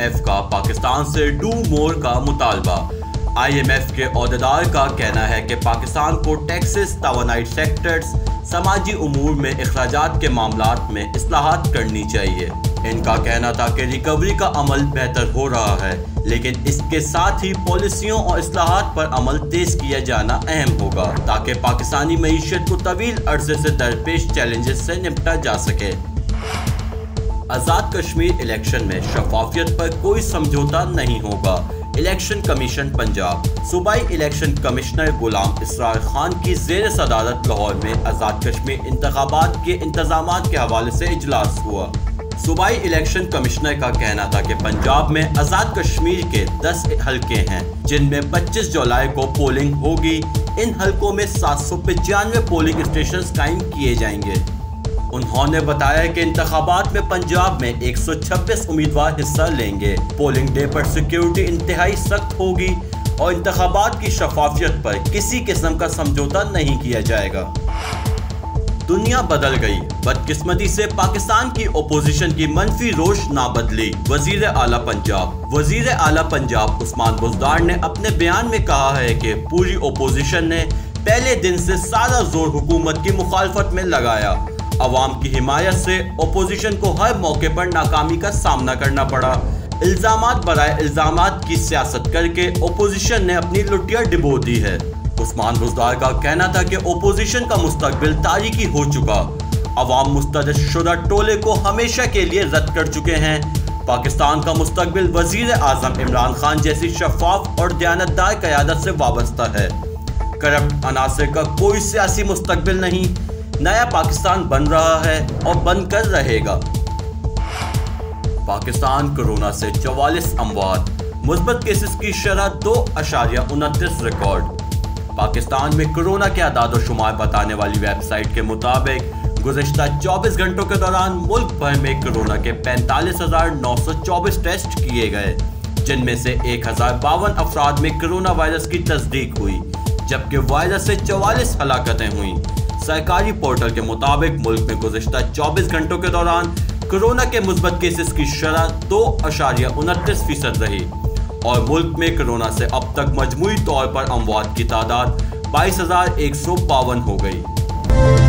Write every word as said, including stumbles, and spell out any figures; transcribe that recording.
F का पाकिस्तान से do more का मुतालबा। आई एम एफ के ओहदेदार का कहना है कि पाकिस्तान को टैक्सेस, तवानाई सेक्टर्स, समाजी उमूर में अखराजात के मामलात में इस्लाहात करनी चाहिए। इनका कहना था कि रिकवरी का अमल बेहतर हो रहा है, लेकिन इसके साथ ही पॉलिसियों और इस्लाहात पर अमल तेज किया जाना अहम होगा ताकि पाकिस्तानी मईशत को तवील अरसे से दरपेश चैलेंजेस से निपटा जा सके। आज़ाद कश्मीर इलेक्शन में शफाफियत पर कोई समझौता नहीं होगा। Election commission Punjab. सूबाई इलेक्शन कमिश्नर गुलाम इसरार खान की ज़ेर सदारत लाहौर में आज़ाद कश्मीर इंतखाबात के इंतजामात के हवाले से इजलास हुआ। सूबाई इलेक्शन कमिश्नर का कहना था कि पंजाब में आज़ाद कश्मीर के दस हलके हैं जिनमें पच्चीस जुलाई को पोलिंग होगी। इन हलकों में सात सौ पचानवे पोलिंग स्टेशन कायम किए जाएंगे। उन्होंने बताया कि इंतखाबात में पंजाब में एक सौ छब्बीस उम्मीदवार हिस्सा लेंगे। पोलिंग डे पर सिक्योरिटी इंतहाई सख्त होगी और इंतखाबात की शफाफियत पर किसी किस्म का समझौता नहीं किया जाएगा। दुनिया बदल गई, बदकिस्मती से पाकिस्तान की ओपोजिशन की मनफी रोश ना बदली। वजीर आला पंजाब। वजीर आला पंजाब उस्मान बुज़दार ने अपने बयान में कहा है कि पूरी ओपोजिशन ने पहले दिन से सारा जोर हुकूमत की मुखालफत में लगाया। अवाम की हिमायत से ओपोजिशन को हर मौके पर नाकामी का सामना करना पड़ा। इल्जामात बराए इल्जामात की सियासत करके ओपोजिशन ने अपनी लुटिया डिबो दी है। उस्मान बुज़दार का कहना था कि ओपोजिशन का मुस्तकबिल तारीकी हो चुका। अवाम मुस्तरद शुदा टोले को हमेशा के लिए रद्द कर चुके हैं। पाकिस्तान का मुस्तकबिल वजीर आज़म इमरान खान जैसी शफाफ और दयानतदार क़यादत से वाबस्ता है। करप्ट अनासर का कोई सियासी मुस्तकबिल नहीं। नया पाकिस्तान बन रहा है और बनकर रहेगा। पाकिस्तान कोरोना से चौवालीस अमवात, मुस्बत केसेस की शरह दो अशारिया उनतीस रिकॉर्ड। पाकिस्तान में कोरोना के आदाद शुमार बताने वाली वेबसाइट के मुताबिक गुज़िश्ता चौबीस घंटों के दौरान मुल्क भर में कोरोना के पैंतालीस हजार नौ सौ चौबीस टेस्ट किए गए, जिनमें से एक हजार बावन अफराद में कोरोना वायरस की तस्दीक हुई, जबकि वायरस से चौवालीस हलाकतें हुई। सरकारी पोर्टल के मुताबिक मुल्क में गुज़िश्ता चौबीस घंटों के दौरान कोरोना के मुस्बत केसेस की शरह दो अशारिया उनतीस फीसद रही और मुल्क में कोरोना से अब तक मजमूई तौर पर अमवात की तादाद बाईस हजार एक सौ बावन हो गई।